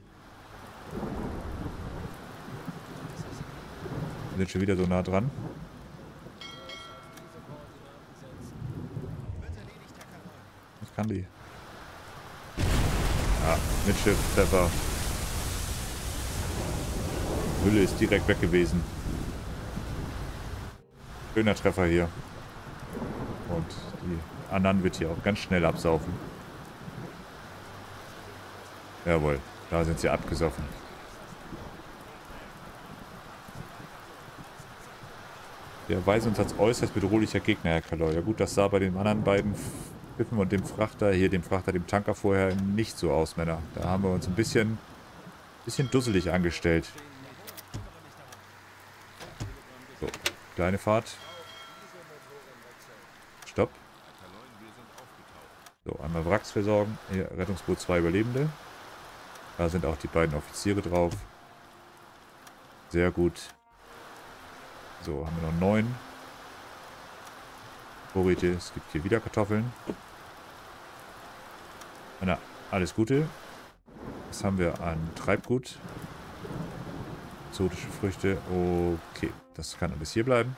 Wir sind schon wieder so nah dran. Was kann die? Ja, Mitschiff-Treffer. Hülle ist direkt weg gewesen. Schöner Treffer hier. Und die anderen wird hier auch ganz schnell absaufen. Jawohl, da sind sie abgesoffen. Wir weisen uns als äußerst bedrohlicher Gegner, Herr Kaloy. Ja gut, das sah bei den anderen beiden Schiffen und dem Frachter, hier dem Frachter, dem Tanker vorher nicht so aus, Männer. Da haben wir uns ein bisschen, bisschen dusselig angestellt. So, kleine Fahrt. Stopp. So, einmal Wracks versorgen. Hier, Rettungsboot zwei Überlebende. Da sind auch die beiden Offiziere drauf. Sehr gut. So, haben wir noch neun. Vorräte, es gibt hier wieder Kartoffeln. Na, alles Gute. Was haben wir an Treibgut? Exotische Früchte. Okay, das kann alles hier bleiben.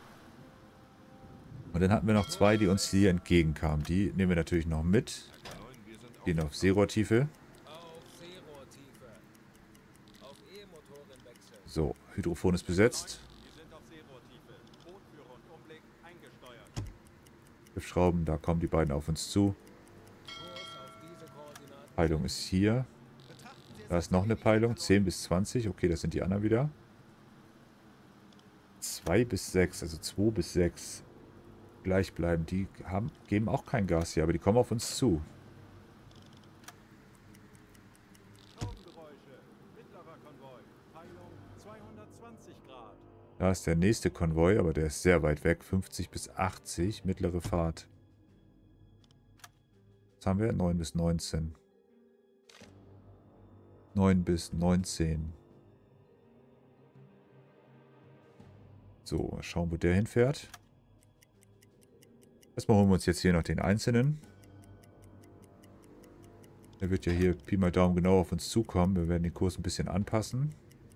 Und dann hatten wir noch zwei, die uns hier entgegenkamen. Die nehmen wir natürlich noch mit. Gehen auf Seerohrtiefe. So, Hydrophon ist besetzt. Schiffsschrauben, da kommen die beiden auf uns zu. Peilung ist hier. Da ist noch eine Peilung, zehn bis zwanzig. Okay, das sind die anderen wieder. zwei bis sechs, also zwei bis sechs. Gleich bleiben. Die haben, geben auch kein Gas hier, aber die kommen auf uns zu. Da ist der nächste Konvoi, aber der ist sehr weit weg. fünfzig bis achtzig, mittlere Fahrt. Was haben wir? neun bis neunzehn. neun bis neunzehn. So, mal schauen, wo der hinfährt. Erstmal holen wir uns jetzt hier noch den Einzelnen. Der wird ja hier Pi mal Daumen genau auf uns zukommen. Wir werden den Kurs ein bisschen anpassen.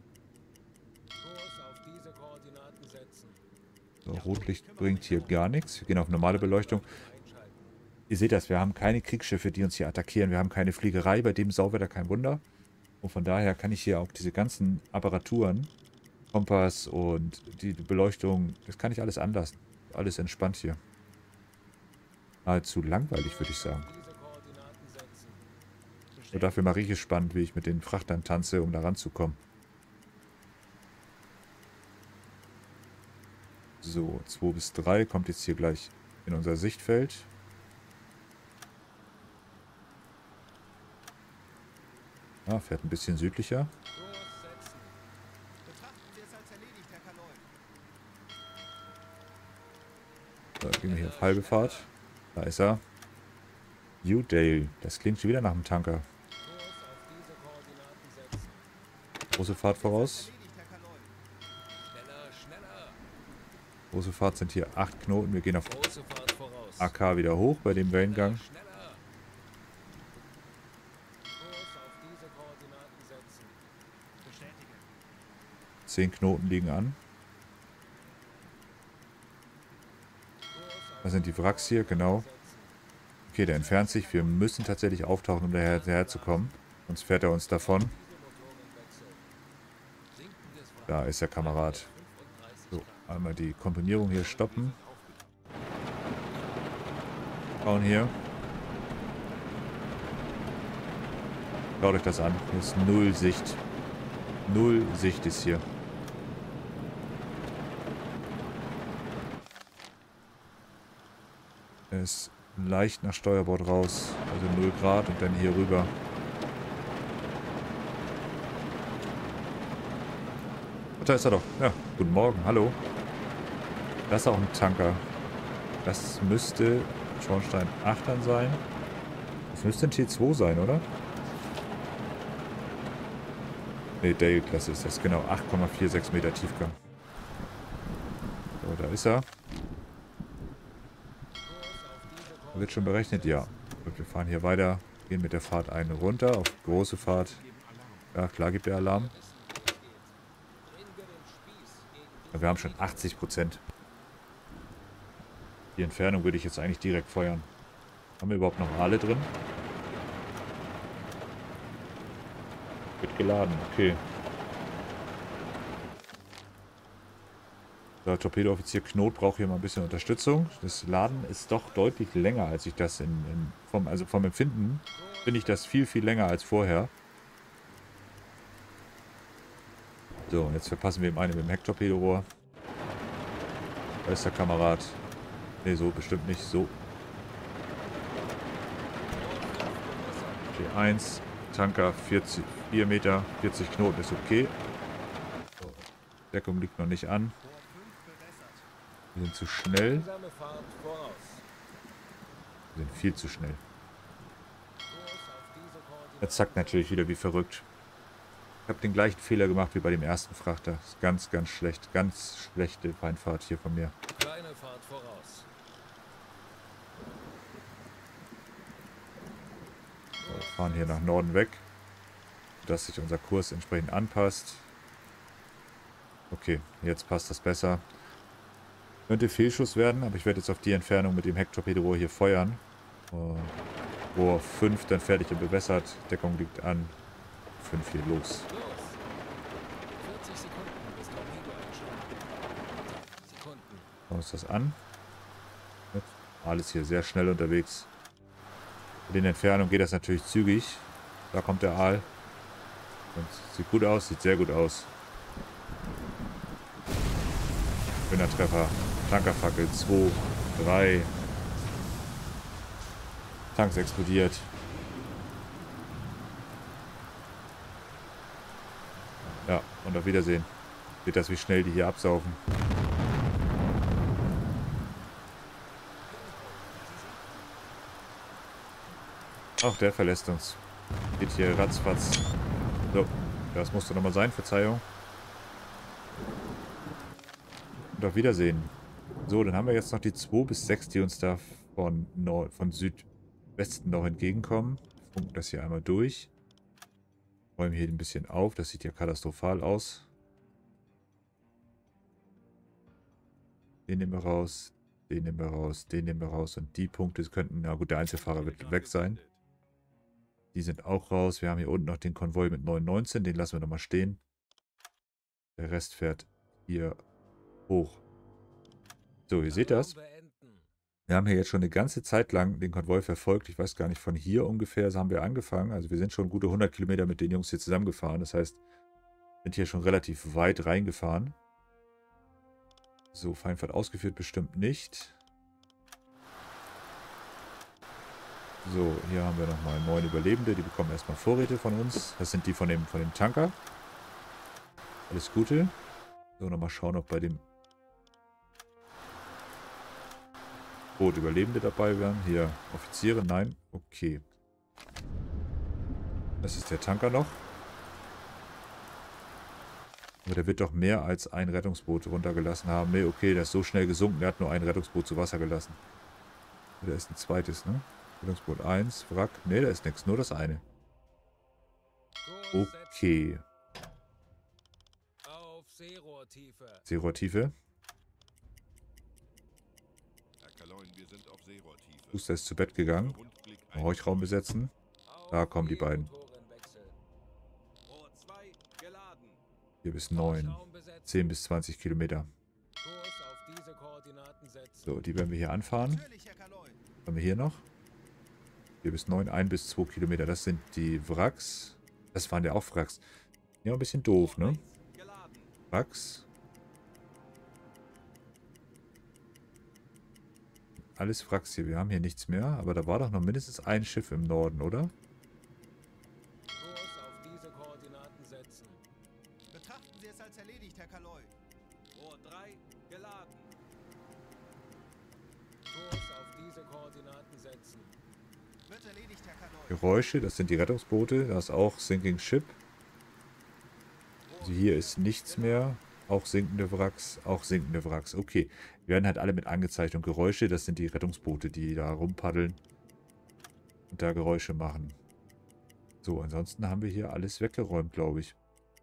So, Rotlicht bringt hier gar nichts. Wir gehen auf normale Beleuchtung. Ihr seht das, wir haben keine Kriegsschiffe, die uns hier attackieren. Wir haben keine Fliegerei, bei dem Sauwetter kein Wunder. Und von daher kann ich hier auch diese ganzen Apparaturen, Kompass und die Beleuchtung, das kann ich alles anlassen. Alles entspannt hier. Nahezu langweilig, würde ich sagen. Und dafür mache ich es spannend, wie ich mit den Frachtern tanze, um da ranzukommen. So, zwei bis drei kommt jetzt hier gleich in unser Sichtfeld. Ja, fährt ein bisschen südlicher. So, gehen wir hier auf halbe Fahrt. Da ist er. Udale. Das klingt schon wieder nach einem Tanker. Große Fahrt voraus. Große Fahrt sind hier acht Knoten. Wir gehen auf A K wieder hoch bei dem Wellengang. zehn Knoten liegen an. Das sind die Wracks hier, genau. Okay, der entfernt sich. Wir müssen tatsächlich auftauchen, um daher, daher zu kommen. Sonst fährt er uns davon. Da ist der Kamerad. So, einmal die Komponierung hier stoppen. Schauen hier. Schaut euch das an. Hier ist null Sicht. Null Sicht ist hier. Er ist leicht nach Steuerbord raus. Also null Grad und dann hier rüber. Da ist er doch. Ja, guten Morgen, hallo. Das ist auch ein Tanker. Das müsste Schornstein acht dann sein. Das müsste ein T zwei sein, oder? Ne, Dale-Klasse ist das, genau. acht Komma sechsundvierzig Meter Tiefgang. So, da ist er. Wird schon berechnet? Ja. Und wir fahren hier weiter. Gehen mit der Fahrt eine runter auf große Fahrt. Ja, klar gibt der Alarm. Wir haben schon achtzig Prozent. Die Entfernung würde ich jetzt eigentlich direkt feuern. Haben wir überhaupt noch Aale drin? Wird geladen, okay. Der Torpedooffizier Knot braucht hier mal ein bisschen Unterstützung. Das Laden ist doch deutlich länger, als ich das in, in vom, also vom Empfinden finde ich das viel, viel länger als vorher. So, und jetzt verpassen wir ihm eine mit dem Hecktorpedorohr. Da ist der Kamerad. Ne, so bestimmt nicht. So. G eins. Tanker vierzig, vier Meter. vierzig Knoten ist okay. So. Deckung liegt noch nicht an. Wir sind zu schnell. Wir sind viel zu schnell. Jetzt zackt natürlich wieder wie verrückt. Ich habe den gleichen Fehler gemacht wie bei dem ersten Frachter. Das ist ganz, ganz schlecht. Ganz schlechte Feinfahrt hier von mir. Kleine Fahrt voraus. So, wir fahren hier nach Norden weg, dass sich unser Kurs entsprechend anpasst. Okay, jetzt passt das besser. Könnte Fehlschuss werden, aber ich werde jetzt auf die Entfernung mit dem Hecktorpedorohr hier feuern. Uh, Rohr fünf, dann fertig und bewässert. Deckung liegt an. fünf hier los. vierzig Sekunden bis Torpedo einschlagen. Sekunden. Schauen wir uns das an. Alles hier sehr schnell unterwegs. In den Entfernungen geht das natürlich zügig. Da kommt der Aal. Und sieht gut aus, sieht sehr gut aus. Schöner Treffer. Tankerfackel zwei, drei. Tanks explodiert. Ja, und auf Wiedersehen. Seht das, wie schnell die hier absaufen. Ach, der verlässt uns. Geht hier ratzfatz. So, das musste nochmal sein, Verzeihung. Und auf Wiedersehen. So, dann haben wir jetzt noch die zwei bis sechs, die uns da von, Nord von Südwesten noch entgegenkommen. Funken das hier einmal durch. Räumen hier ein bisschen auf. Das sieht ja katastrophal aus. Den nehmen wir raus. Den nehmen wir raus. Den nehmen wir raus. Und die Punkte könnten... Na gut, der Einzelfahrer wird weg sein. Die sind auch raus. Wir haben hier unten noch den Konvoi mit neun neunzehn. Den lassen wir nochmal stehen. Der Rest fährt hier hoch. So, ihr seht das. Wir haben hier jetzt schon eine ganze Zeit lang den Konvoi verfolgt. Ich weiß gar nicht, von hier ungefähr haben wir angefangen. Also wir sind schon gute hundert Kilometer mit den Jungs hier zusammengefahren. Das heißt, sind hier schon relativ weit reingefahren. So, Feindfahrt ausgeführt bestimmt nicht. So, hier haben wir nochmal neun Überlebende. Die bekommen erstmal Vorräte von uns. Das sind die von dem, von dem Tanker. Alles Gute. So, nochmal schauen, ob bei dem Boot Überlebende dabei wären. Hier, Offiziere, nein. Okay. Das ist der Tanker noch. Aber der wird doch mehr als ein Rettungsboot runtergelassen haben. Ne, okay, der ist so schnell gesunken. Der hat nur ein Rettungsboot zu Wasser gelassen. Da ist ein zweites, ne? Rettungsboot eins, Wrack. Ne, da ist nichts. Nur das eine. Okay. Auf Seerohrtiefe. Seerohrtiefe. Wir sind auf Seerohrtiefe. Booster ist zu Bett gegangen. Horchraum besetzen. Da kommen die beiden. vier bis neun. zehn bis zwanzig Kilometer. So, die werden wir hier anfahren. Was haben wir hier noch? vier bis neun, ein bis zwei Kilometer. Das sind die Wracks. Das waren ja auch Wracks. Ja, ein bisschen doof, ne? Wracks. Alles Wracks hier. Wir haben hier nichts mehr. Aber da war doch noch mindestens ein Schiff im Norden, oder? Sie es als erledigt, Herr Kaloi. Rohr drei geladen. Kurs auf diese Koordinaten setzen. Wird erledigt, Herr Kaloi. Geräusche, das sind die Rettungsboote. Da ist auch Sinking Ship. Also hier ist nichts mehr. Auch sinkende Wracks, auch sinkende Wracks. Okay, die werden halt alle mit angezeigt. Und Geräusche, das sind die Rettungsboote, die da rumpaddeln und da Geräusche machen. So, ansonsten haben wir hier alles weggeräumt, glaube ich.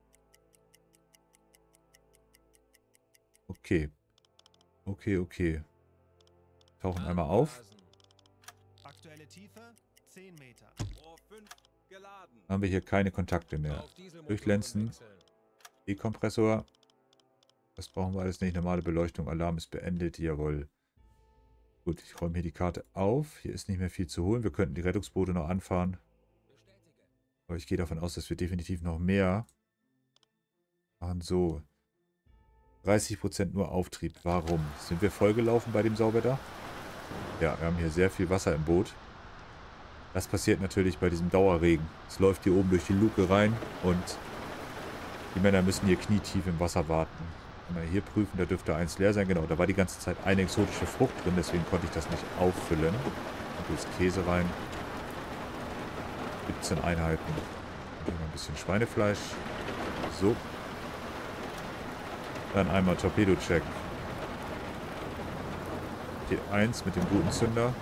Okay. Okay, okay. Tauchen einmal auf. Aktuelle Tiefe zehn Meter. Rohr fünf geladen. Dann haben wir hier keine Kontakte mehr. Auf Dieselmotoren Durchglänzen. wechseln. E-Kompressor. Das brauchen wir alles nicht. Normale Beleuchtung. Alarm ist beendet. Jawohl. Gut, ich räume hier die Karte auf. Hier ist nicht mehr viel zu holen. Wir könnten die Rettungsboote noch anfahren. Bestätige. Aber ich gehe davon aus, dass wir definitiv noch mehr machen. So. dreißig Prozent nur Auftrieb. Warum? Sind wir vollgelaufen bei dem Sauwetter? Ja, wir haben hier sehr viel Wasser im Boot. Das passiert natürlich bei diesem Dauerregen. Es läuft hier oben durch die Luke rein und die Männer müssen hier knietief im Wasser warten. Wenn wir hier prüfen, da dürfte eins leer sein. Genau, da war die ganze Zeit eine exotische Frucht drin, deswegen konnte ich das nicht auffüllen. Und jetzt Käse rein. siebzehn Einheiten. Hier noch ein bisschen Schweinefleisch. So. Dann einmal Torpedo-Check. T eins mit dem guten Zünder.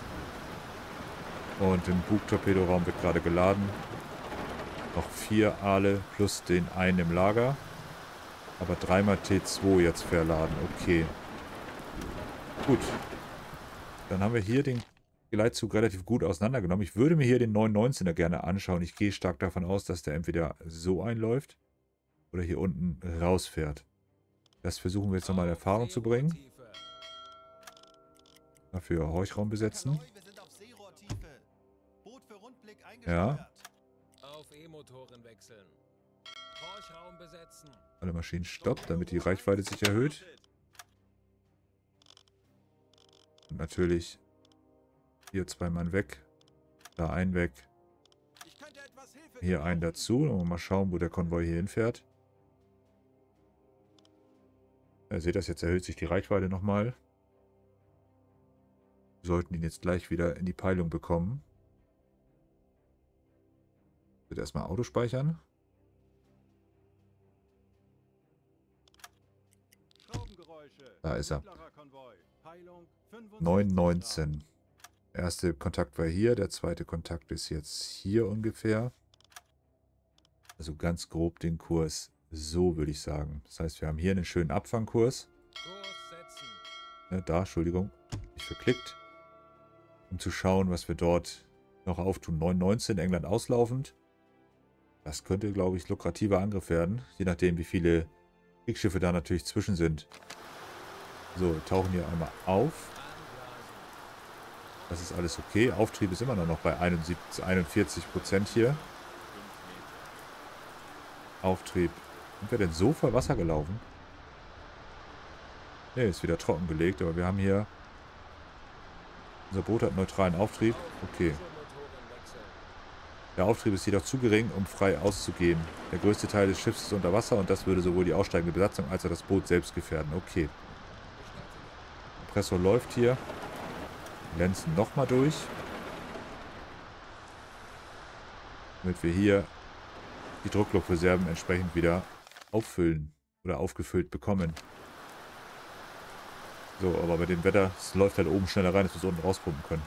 Und im Bug-Torpedoraum wird gerade geladen. Noch vier Aale plus den einen im Lager. Aber dreimal T zwei jetzt verladen. Okay. Gut. Dann haben wir hier den Geleitzug relativ gut auseinandergenommen. Ich würde mir hier den neun neunzehner gerne anschauen. Ich gehe stark davon aus, dass der entweder so einläuft oder hier unten rausfährt. Das versuchen wir jetzt nochmal in Erfahrung zu bringen. Dafür Horchraum besetzen. Kaloi, wir sind auf Seerohrtiefe. Boot für Rundblick Ja. eingesteuert. Auf E-Motoren wechseln. Horchraum besetzen. Alle Maschinen Stopp, damit die Reichweite sich erhöht. Und natürlich hier zwei Mann weg. Da ein weg. Ich könnte etwas Hilfe Hier einen dazu. Und mal schauen, wo der Konvoi hier hinfährt. Ihr seht das, jetzt erhöht sich die Reichweite nochmal. Wir sollten ihn jetzt gleich wieder in die Peilung bekommen. Ich würde erstmal Auto speichern. Schraubengeräusche. Da ist er. Mittlerer Konvoi. Peilung fünfundsechzig neun neunzehn. Der erste Kontakt war hier, der zweite Kontakt ist jetzt hier ungefähr. Also ganz grob den Kurs so, würde ich sagen. Das heißt, wir haben hier einen schönen Abfangkurs. Kurs setzen. Ne, da, Entschuldigung, ich verklickt. Um zu schauen, was wir dort noch auftun. neun neunzehn, England auslaufend. Das könnte, glaube ich, lukrativer Angriff werden. Je nachdem, wie viele Kriegsschiffe da natürlich zwischen sind. So, wir tauchen hier einmal auf. Das ist alles okay. Auftrieb ist immer noch bei einundsiebzig, einundvierzig Prozent hier. Auftrieb. Sind wir denn so voll Wasser gelaufen? Ne, ist wieder trockengelegt, aber wir haben hier... Unser Boot hat neutralen Auftrieb. Okay. Der Auftrieb ist jedoch zu gering, um frei auszugehen. Der größte Teil des Schiffs ist unter Wasser und das würde sowohl die aussteigende Besatzung als auch das Boot selbst gefährden. Okay. Der Kompressor läuft hier. Glänzen nochmal durch. Damit wir hier die Druckluftreserven entsprechend wieder auffüllen oder aufgefüllt bekommen. So, aber bei dem Wetter, es läuft halt oben schneller rein, dass wir es unten rauspumpen können.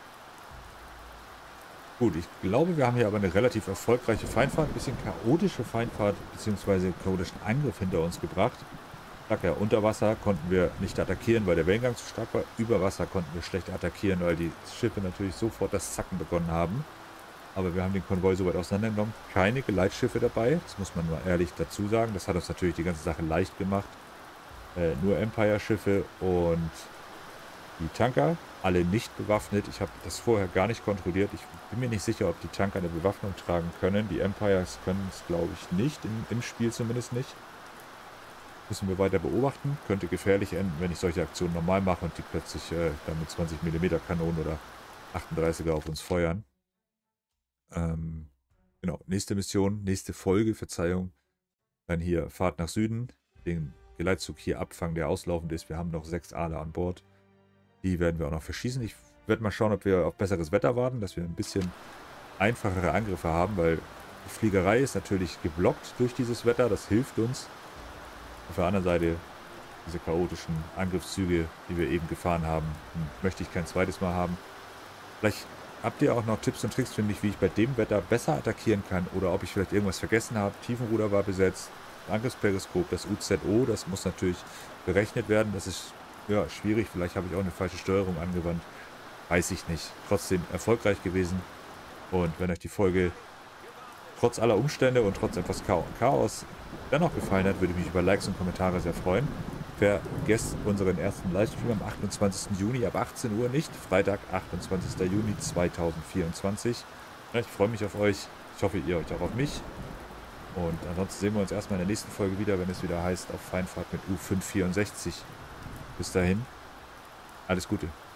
Gut, ich glaube, wir haben hier aber eine relativ erfolgreiche Feindfahrt, ein bisschen chaotische Feindfahrt, beziehungsweise chaotischen Angriff hinter uns gebracht. Ich sag ja, unter Wasser konnten wir nicht attackieren, weil der Wellengang zu stark war. Über Wasser konnten wir schlecht attackieren, weil die Schiffe natürlich sofort das Zacken begonnen haben. Aber wir haben den Konvoi so weit auseinandergenommen. Keine Geleitschiffe dabei, das muss man nur ehrlich dazu sagen. Das hat uns natürlich die ganze Sache leicht gemacht. Äh, nur Empire-Schiffe und die Tanker, alle nicht bewaffnet. Ich habe das vorher gar nicht kontrolliert. Ich bin mir nicht sicher, ob die Tanker eine Bewaffnung tragen können. Die Empires können es, glaube ich, nicht, im, im Spiel zumindest nicht. Müssen wir weiter beobachten. Könnte gefährlich enden, wenn ich solche Aktionen normal mache und die plötzlich äh, dann mit zwanzig Millimeter Kanonen oder achtunddreißiger auf uns feuern. Ähm, genau, nächste Mission, nächste Folge, Verzeihung. Dann hier Fahrt nach Süden, den Geleitzug hier abfangen, der auslaufend ist. Wir haben noch sechs Aale an Bord. Die werden wir auch noch verschießen. Ich werde mal schauen, ob wir auf besseres Wetter warten, dass wir ein bisschen einfachere Angriffe haben, weil die Fliegerei ist natürlich geblockt durch dieses Wetter. Das hilft uns. Auf der anderen Seite diese chaotischen Angriffszüge, die wir eben gefahren haben, möchte ich kein zweites Mal haben. Vielleicht habt ihr auch noch Tipps und Tricks für mich, wie ich bei dem Wetter besser attackieren kann oder ob ich vielleicht irgendwas vergessen habe. Tiefenruder war besetzt, Angriffsperiskop, das U Z O, das muss natürlich berechnet werden. Das ist ja schwierig, vielleicht habe ich auch eine falsche Steuerung angewandt. Weiß ich nicht. Trotzdem erfolgreich gewesen. Und wenn euch die Folge trotz aller Umstände und trotz etwas Chaos dennoch gefallen hat, würde ich mich über Likes und Kommentare sehr freuen. Vergesst unseren ersten Livestream am achtundzwanzigsten Juni ab achtzehn Uhr nicht. Freitag, achtundzwanzigsten Juni zweitausendvierundzwanzig. Ja, ich freue mich auf euch. Ich hoffe, ihr euch auch auf mich. Und ansonsten sehen wir uns erstmal in der nächsten Folge wieder, wenn es wieder heißt, auf Feinfahrt mit U fünf vierundsechzig. Bis dahin, alles Gute.